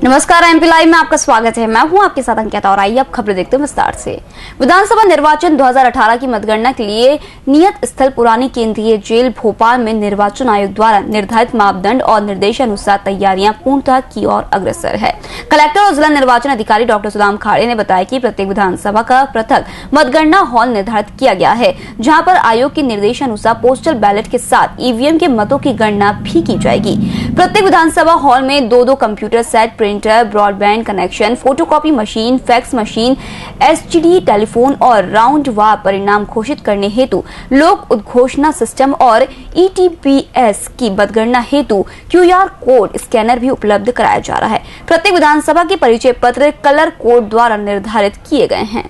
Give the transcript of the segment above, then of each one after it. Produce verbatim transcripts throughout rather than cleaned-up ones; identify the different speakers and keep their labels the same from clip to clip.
Speaker 1: नमस्कार, MP live में आपका स्वागत है। मैं हूं आपके साथ अंकिता और आइए अब खबरें देखते हैं विस्तार से। विधानसभा निर्वाचन दो हज़ार अठारह की मतगणना के लिए नियत स्थल पुरानी केंद्रीय जेल भोपाल में निर्वाचन आयोग द्वारा निर्धारित मापदंड और निर्देशानुसार तैयारियां पूर्णतः की ओर अग्रसर है। कलेक्टर और जिला निर्वाचन अधिकारी डॉक्टर सुदाम खाड़े ने बताया कि प्रत्येक विधानसभा का पृथक मतगणना हॉल निर्धारित किया गया है, जहाँ पर आयोग के निर्देशानुसार पोस्टल बैलेट के साथ ईवीएम के मतों की गणना भी की जाएगी। प्रत्येक विधानसभा हॉल में दो दो computer set, printer, broadband connection, photocopy machine, fax machine, STD telephone और राउंड वार परिणाम घोषित करने हेतु लोक उद्घोषणा सिस्टम और ईटीपीएस की मतगणना हेतु क्यूआर कोड स्कैनर भी उपलब्ध कराया जा रहा है। प्रत्येक विधानसभा के परिचय पत्र कलर कोड द्वारा निर्धारित किए गए हैं।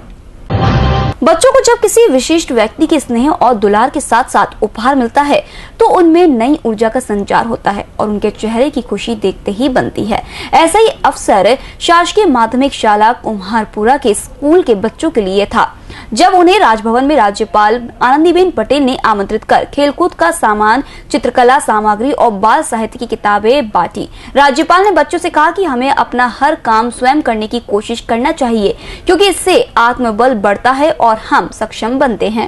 Speaker 1: बच्चों को जब किसी विशिष्ट व्यक्ति के स्नेह और दुलार के साथ साथ उपहार मिलता है तो उनमें नई ऊर्जा का संचार होता है और उनके चेहरे की खुशी देखते ही बनती है। ऐसा ही अवसर शासकीय माध्यमिक शाला कुम्हारपुरा के स्कूल के बच्चों के लिए था, जब उन्हें राजभवन में राज्यपाल आनंदीबेन पटेल ने आमंत्रित कर खेलकूद का सामान, चित्रकला सामग्री और बाल साहित्य की किताबें बांटी। राज्यपाल ने बच्चों से कहा कि हमें अपना हर काम स्वयं करने की कोशिश करना चाहिए, क्योंकि इससे आत्मबल बढ़ता है और हम सक्षम बनते हैं।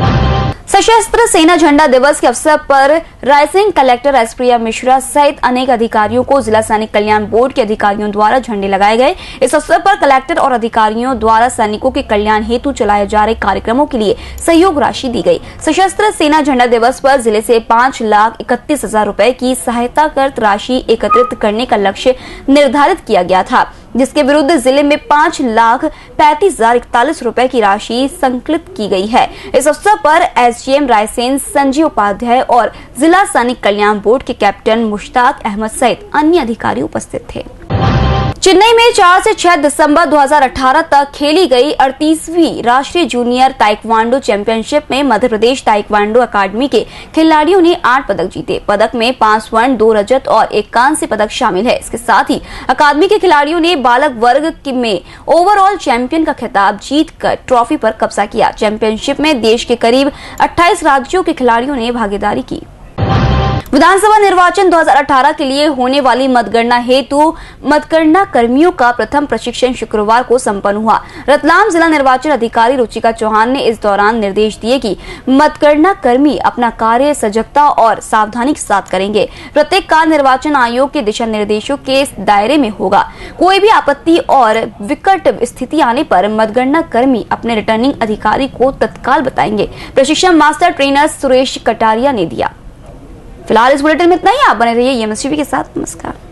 Speaker 1: सशस्त्र सेना झंडा दिवस के अवसर पर रायसेन कलेक्टर एस प्रिया मिश्रा सहित अनेक अधिकारियों को जिला सैनिक कल्याण बोर्ड के अधिकारियों द्वारा झंडे लगाए गए। इस अवसर पर कलेक्टर और अधिकारियों द्वारा सैनिकों के कल्याण हेतु चलाए जा रहे कार्यक्रमों के लिए सहयोग राशि दी गई। सशस्त्र सेना झंडा दिवस पर जिले से पाँच लाख इकतीस हजार रूपए की सहायता कर राशि एकत्रित करने का लक्ष्य निर्धारित किया गया था, जिसके विरुद्ध जिले में पाँच लाख पैंतीस हजार इकतालीस रूपए की राशि संकलित की गई है। इस अवसर पर एसडीएम रायसेन संजय उपाध्याय और जिला सैनिक कल्याण बोर्ड के कैप्टन मुश्ताक अहमद सहित अन्य अधिकारी उपस्थित थे। चेन्नई में चार से छह दिसंबर दो हज़ार अठारह तक खेली गई अड़तीसवीं राष्ट्रीय जूनियर ताइक्वांडो चैंपियनशिप में मध्य प्रदेश ताइक्वांडो अकादमी के खिलाड़ियों ने आठ पदक जीते। पदक में पांच स्वर्ण, दो रजत और एक कांस्य पदक शामिल है। इसके साथ ही अकादमी के खिलाड़ियों ने बालक वर्ग में ओवरऑल चैंपियन का खिताब जीतकर ट्रॉफी पर कब्जा किया। चैंपियनशिप में देश के करीब अट्ठाईस राज्यों के खिलाड़ियों ने भागीदारी की। विधानसभा निर्वाचन दो हज़ार अठारह के लिए होने वाली मतगणना हेतु मतगणना कर्मियों का प्रथम प्रशिक्षण शुक्रवार को संपन्न हुआ। रतलाम जिला निर्वाचन अधिकारी रुचिका चौहान ने इस दौरान निर्देश दिए कि मतगणना कर्मी अपना कार्य सजगता और सावधानी के साथ करेंगे। प्रत्येक कार्य निर्वाचन आयोग के दिशा निर्देशों के दायरे में होगा। कोई भी आपत्ति और विकट स्थिति आने पर मतगणना कर्मी अपने रिटर्निंग अधिकारी को तत्काल बताएंगे। प्रशिक्षण मास्टर ट्रेनर सुरेश कटारिया ने दिया। फिलहाल इस बुलेटिन में इतना ही। आप बने रहिए एमएस टीवी के साथ। नमस्कार।